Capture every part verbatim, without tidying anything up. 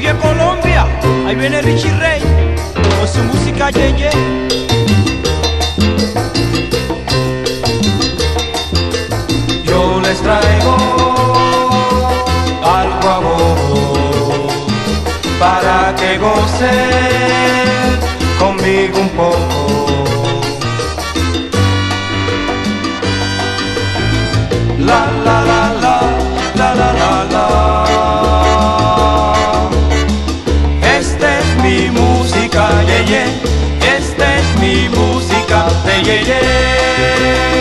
Oye Colombia, ahí viene Richie Ray con su música ye ye. Yo les traigo algo a vos para que gocen conmigo un poco. La la la la la la la la. Esta es mi música ye ye. Esta es mi música de ye ye.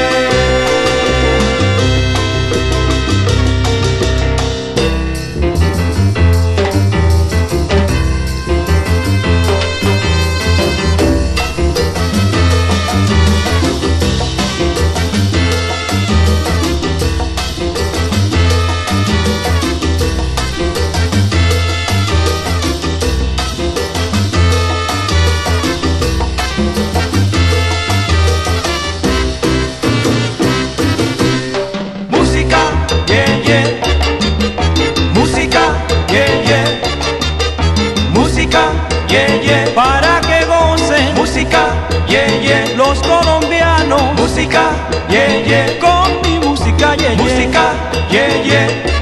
Ye ye, para que gocen música, ye ye, los colombianos, música, ye ye, con mi música, ye ye, música, ye ye.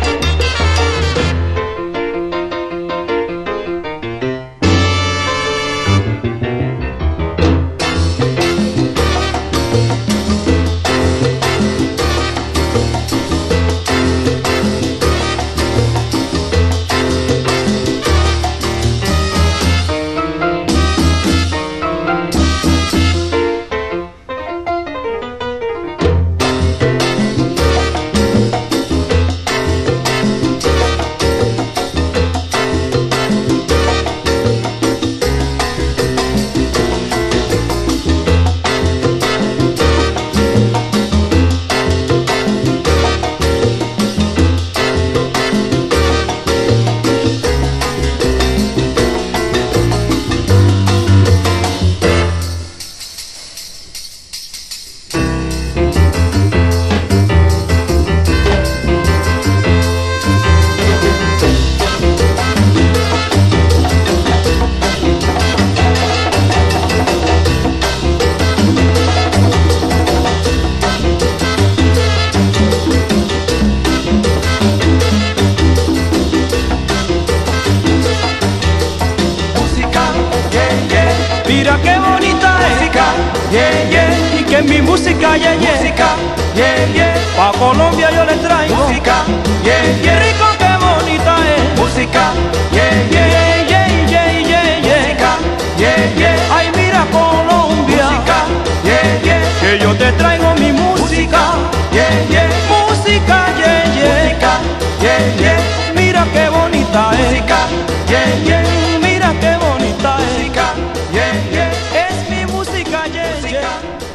Mira qué bonita es, música, ye ye, y que mi música ye ye, música, ye ye, pa' Colombia yo le traigo música, ye ye, rico qué bonita es, música, ye ye ye, ye ye ye ye, música, ye ye, ay mira Colombia, música, ye ye, que yo te traigo mi música, ye ye, música ye ye, música, ye ye, mira qué bonita es, música, ye ye, mira qué bonita es, música, ye ye, es mi música ye ye.